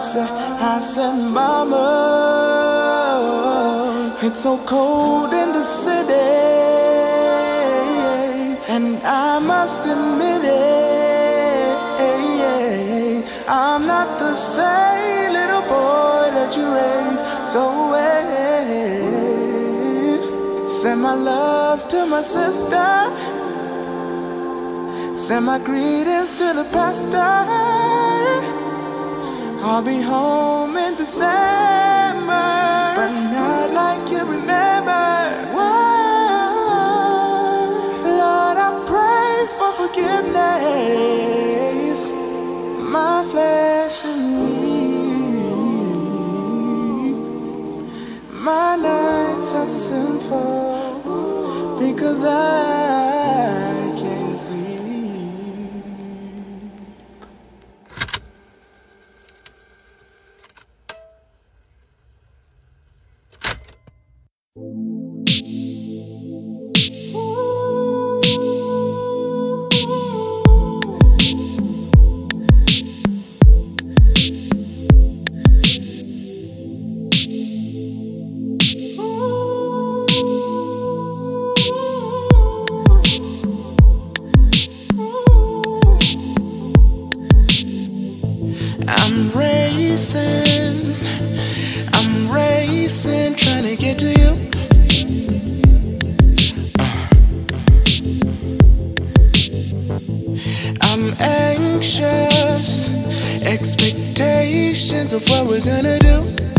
I said, mama, it's so cold in the city, and I must admit it, I'm not the same little boy that you raised so well. Send my love to my sister, send my greetings to the pastor. I'll be home in December, but not like you remember. Whoa, Lord, I pray for forgiveness. My flesh and weak, my nights are sinful because I can't sleep. I'm racing, trying to get to you. I'm anxious, expectations of what we're gonna do.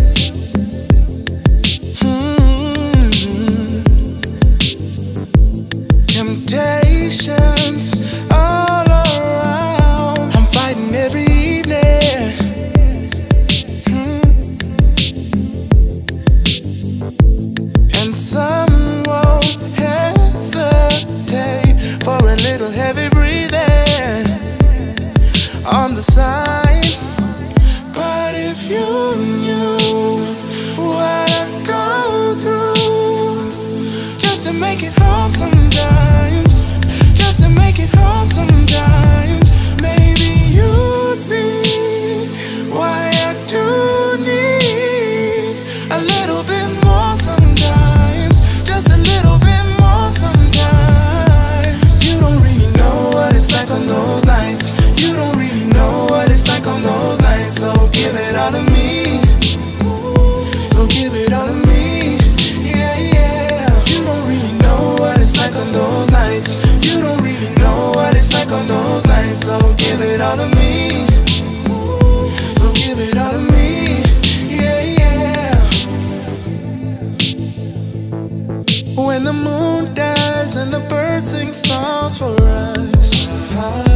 Temptations all around, I'm fighting every evening. And some won't hesitate for a little heavy breathing on the side. But if you knew what I go through just to make it home sometimes, just to make it home sometimes, maybe you'll see why I do need a little bit more sometimes, just a little bit more sometimes. You don't really know what it's like on those nights. You don't really know what it's like on those nights. So give it all to me, so give it all to me. Yeah, yeah. You don't really know what it's like on those nights. You don't really know what it's like on those nights. So give it all to me, so give it all to me. Yeah, yeah. When the moon dies and the birds sing songs for us,